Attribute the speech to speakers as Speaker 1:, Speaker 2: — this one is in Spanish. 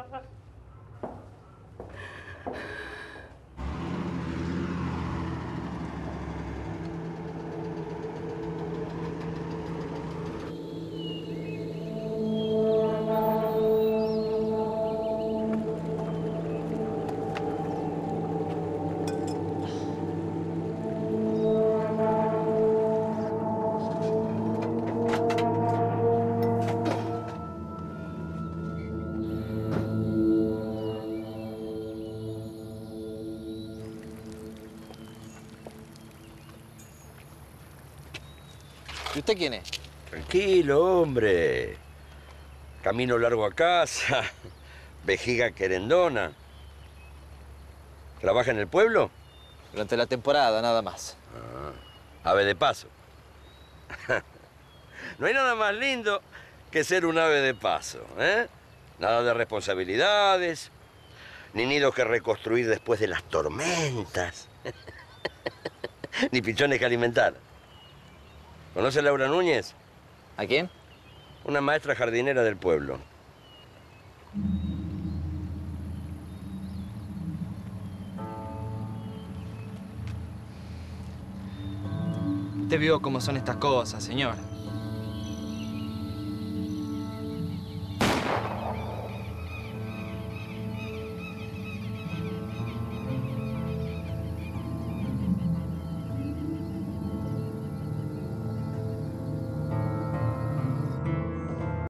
Speaker 1: ¿Y usted quién es?
Speaker 2: Tranquilo, hombre. Camino largo a casa. Vejiga querendona. ¿Trabaja en el pueblo?
Speaker 1: Durante la temporada, nada más.
Speaker 2: Ave de paso. No hay nada más lindo que ser un ave de paso, ¿eh? Nada de responsabilidades, ni nidos que reconstruir después de las tormentas, ni pichones que alimentar. ¿Conoce a Laura Núñez?
Speaker 1: ¿A quién?
Speaker 2: Una maestra jardinera del pueblo.
Speaker 1: Usted vio cómo son estas cosas, señor.